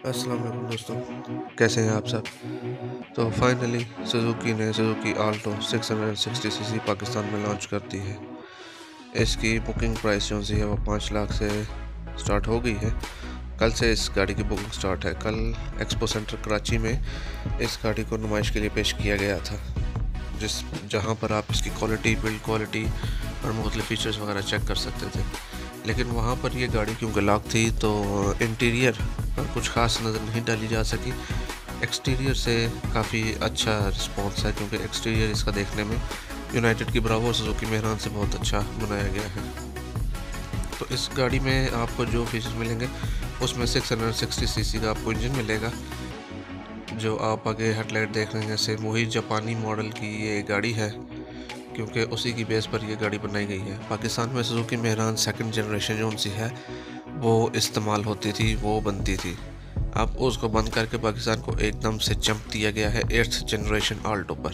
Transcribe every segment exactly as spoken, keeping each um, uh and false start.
अस्सलाम वालेकुम दोस्तों, कैसे हैं आप सब। तो फाइनली सुजुकी ने Suzuki Alto six sixty CC Pakistan में लॉन्च कर दी है। इसकी बुकिंग प्राइस जो सी है वो पाँच लाख से स्टार्ट हो गई है। कल से इस गाड़ी की बुकिंग स्टार्ट है। कल एक्सपो सेंटर कराची में इस गाड़ी को नुमाइश के लिए पेश किया गया था, जिस जहां पर आप इसकी क्वालिटी, बिल्ड क्वालिटी और मुख्तलिफ फीचर्स वगैरह चेक कर सकते थे। लेकिन वहाँ पर ये गाड़ी क्योंकि लॉक थी तो इंटीरियर पर कुछ ख़ास नज़र नहीं डाली जा सकी। एक्सटीरियर से काफ़ी अच्छा रिस्पॉन्स है, क्योंकि एक्सटीरियर इसका देखने में यूनाइटेड की ब्रावो और सुजुकी मेहरान से बहुत अच्छा बनाया गया है। तो इस गाड़ी में आपको जो फीचर्स मिलेंगे उसमें six hundred sixty C C का आपको इंजन मिलेगा। जो आप आगे हेडलाइट देख रहे हैं, जैसे वही जापानी मॉडल की ये गाड़ी है, क्योंकि उसी की बेस पर ये गाड़ी बनाई गई है। पाकिस्तान में सुजुकी मेहरान सेकंड जनरेशन जो सी है वो इस्तेमाल होती थी, वो बनती थी। अब उसको बंद करके पाकिस्तान को एकदम से जंप दिया गया है एट्थ जनरेशन आल्टो पर।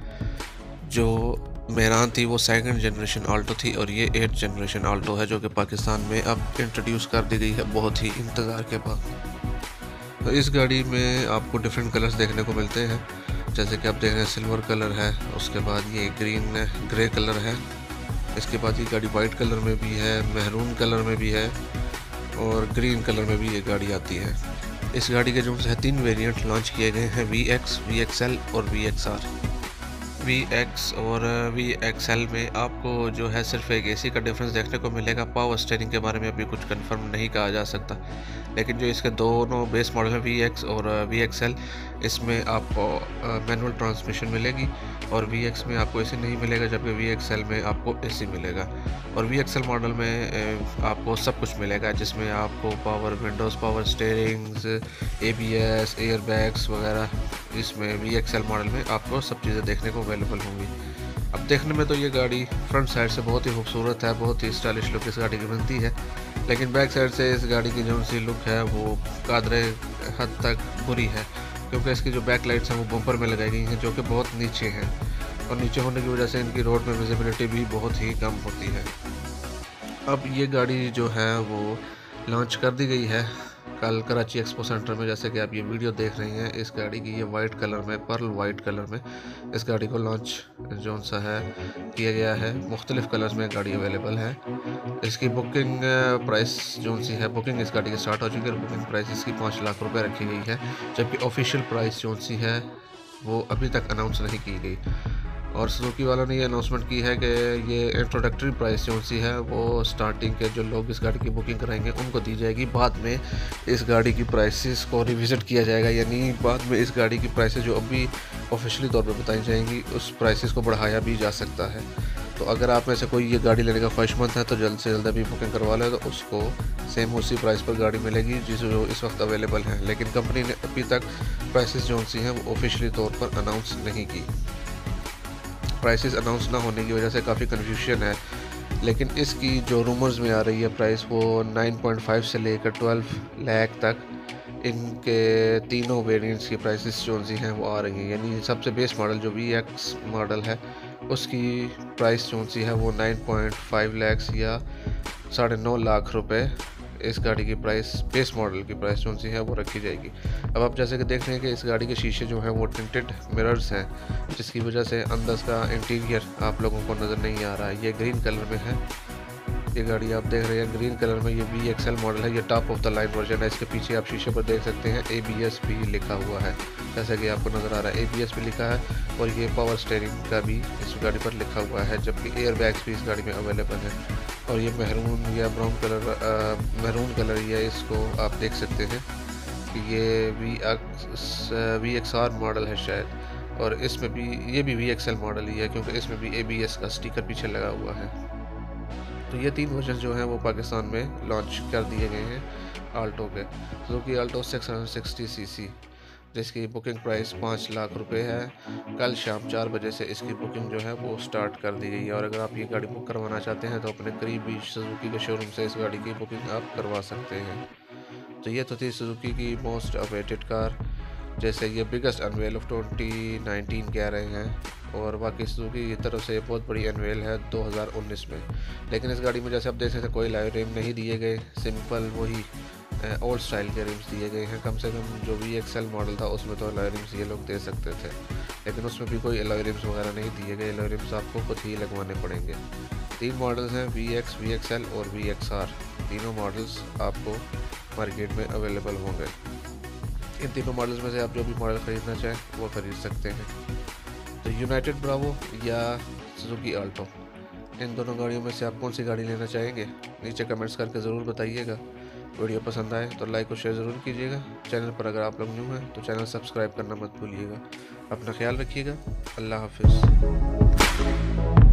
जो मेहरान थी वो सेकंड जनरेशन आल्टो थी और ये एट्थ जनरेशन आल्टो है, जो कि पाकिस्तान में अब इंट्रोड्यूस कर दी गई है बहुत ही इंतज़ार के बाद। तो इस गाड़ी में आपको डिफरेंट कलर्स देखने को मिलते हैं, जैसे कि आप देख रहे हैं सिल्वर कलर है, उसके बाद ये ग्रीन ग्रे कलर है, इसके बाद ये गाड़ी वाइट कलर में भी है, महरून कलर में भी है और ग्रीन कलर में भी ये गाड़ी आती है। इस गाड़ी के जो है तीन वेरिएंट लॉन्च किए गए हैं, V X, V X L और V X R. V X और वी एक्स एल में आपको जो है सिर्फ एक एसी का डिफरेंस देखने को मिलेगा। पावर स्टीयरिंग के बारे में अभी कुछ कंफर्म नहीं कहा जा सकता, लेकिन जो इसके दोनों बेस मॉडल हैं वी एक्स और वी एक्स एल, इसमें आपको मैनुअल ट्रांसमिशन मिलेगी और वी एक्स में आपको एसी नहीं मिलेगा, जबकि वी एक्स एल में आपको एसी मिलेगा। और वी एक्स एल मॉडल में आपको सब कुछ मिलेगा, जिसमें आपको power windows, power steerings, A B S, air bags वगैरह, इसमें वी एक्स एल मॉडल में आपको सब चीज़ें देखने को अवेलेबल होंगी। अब देखने में तो ये गाड़ी फ्रंट साइड से बहुत ही खूबसूरत है, बहुत ही स्टाइलिश लुक इस गाड़ी की बनती है, लेकिन बैक साइड से इस गाड़ी की जो सी लुक है वो कादरे हद तक बुरी है, क्योंकि इसकी जो बैक लाइट्स हैं वो बम्पर में लगाई गई हैं, जो कि बहुत नीचे हैं और नीचे होने की वजह से इनकी रोड में विजिबिलिटी भी बहुत ही कम होती है। अब ये गाड़ी जो है वो लॉन्च कर दी गई है कल कराची एक्सपो सेंटर में। जैसे कि आप ये वीडियो देख रहे हैं, इस गाड़ी की ये वाइट कलर में, पर्ल वाइट कलर में इस गाड़ी को लॉन्च जो सा है किया गया है। मुख्तलिफ कलर्स में गाड़ी अवेलेबल है। इसकी बुकिंग प्राइस जो सी है, बुकिंग इस गाड़ी की स्टार्ट हो चुकी है। बुकिंग प्राइस इसकी पाँच लाख रुपए रखी गई है, जबकि ऑफिशियल प्राइस जो सी है वो अभी तक अनाउंस नहीं की गई। और सुजुकी वालों ने ये अनाउंसमेंट की है कि ये इंट्रोडक्टरी प्राइस जो सी है वो स्टार्टिंग के जो लोग इस गाड़ी की बुकिंग कराएंगे उनको दी जाएगी। बाद में इस गाड़ी की प्राइसेस को रिविज़िट किया जाएगा, यानी बाद में इस गाड़ी की प्राइसेस जो अभी ऑफिशियली तौर पर बताई जाएंगी उस प्राइसेस को बढ़ाया भी जा सकता है। तो अगर आप में से कोई ये गाड़ी लेने का ख्वाहिशमंद है तो जल्द से जल्द अभी बुकिंग करवा ले, तो उसको सेम उसी प्राइस पर गाड़ी मिलेगी जिस जो इस वक्त अवेलेबल है। लेकिन कंपनी ने अभी तक प्राइसेस जो सी हैं वो ऑफिशियली तौर पर अनाउंस नहीं की। प्राइसेस अनाउंस ना होने की वजह से काफ़ी कन्फ्यूजन है, लेकिन इसकी जो रूमर्स में आ रही है प्राइस वो नाइन पॉइंट फाइव से लेकर ट्वेल्व लाख तक इनके तीनों वेरिएंट्स की प्राइसेस जो सी हैं वो आ रही हैं। यानी सबसे बेस मॉडल जो वी एक्स मॉडल है उसकी प्राइस जो सी है वो नाइन पॉइंट फाइव लाख या साढ़े नौ लाख रुपए इस गाड़ी की प्राइस, बेस मॉडल की प्राइस जो सी है वो रखी जाएगी। अब आप जैसे कि देख रहे हैं कि इस गाड़ी के शीशे जो हैं वो टिंटेड मिरर्स हैं, जिसकी वजह से अंदर का इंटीरियर आप लोगों को नज़र नहीं आ रहा है। ये ग्रीन कलर में है, ये गाड़ी आप देख रहे हैं ग्रीन कलर में। ये वी एक्स एल मॉडल है, ये top of the line version है। इसके पीछे आप शीशे पर देख सकते हैं ए बी एस भी लिखा हुआ है, जैसा कि आपको नज़र आ रहा है। ए बी एस भी लिखा है और ये पावर स्टीयरिंग का भी इस गाड़ी पर लिखा हुआ है, जबकि एयर बैग्स भी इस गाड़ी में अवेलेबल है। और ये महरून या ब्राउन कलर, महरून कलर या इसको आप देख सकते हैं कि ये V X V X R model है शायद, और इसमें भी ये भी वी एक्स एल मॉडल ही है, क्योंकि इसमें भी ए बी एस का स्टिकर पीछे लगा हुआ है। तो ये तीन वर्जन जो हैं वो पाकिस्तान में लॉन्च कर दिए गए हैं आल्टो के। जो कि Alto six sixty C C, जिसकी बुकिंग प्राइस पाँच लाख रुपए है। कल शाम चार बजे से इसकी बुकिंग जो है वो स्टार्ट कर दी गई है, और अगर आप ये गाड़ी बुक करवाना चाहते हैं तो अपने करीबी सुजुकी के शोरूम से इस गाड़ी की बुकिंग आप करवा सकते हैं। तो ये तो थी सुजुकी की मोस्ट अवेटेड कार, जैसे ये biggest unveil of twenty nineteen कह रहे हैं, और बाकी सुजुकी की तरफ से बहुत बड़ी अनवेल है दो हज़ार उन्नीस में। लेकिन इस गाड़ी में जैसे आप देख सकते हैं कोई लाइव रेम नहीं दिए गए, सिंपल वही ओल्ड स्टाइल के रिम्स दिए गए हैं। कम से कम जो वी एक्सएल मॉडल था उसमें तो एलॉय रिम्स ये लोग दे सकते थे, लेकिन उसमें भी कोई एलॉय रिम्स वगैरह नहीं दिए गए। एलॉय रिम्स आपको खुद ही लगवाने पड़ेंगे। तीन मॉडल्स हैं, वी एक्स, वी एक्सएल और वी एक्स आर। तीनों मॉडल्स आपको मार्केट में अवेलेबल होंगे। इन तीनों मॉडल्स में से आप जो भी मॉडल ख़रीदना चाहें वो ख़रीद सकते हैं। तो यूनाइटेड ब्रावो या सुजुकी आल्टो, इन दोनों गाड़ियों में से आप कौन सी गाड़ी लेना चाहेंगे? नीचे कमेंट्स करके ज़रूर बताइएगा। वीडियो पसंद आए तो लाइक और शेयर ज़रूर कीजिएगा। चैनल पर अगर आप लोग न्यू हैं तो चैनल सब्सक्राइब करना मत भूलिएगा। अपना ख्याल रखिएगा। अल्लाह हाफिज़।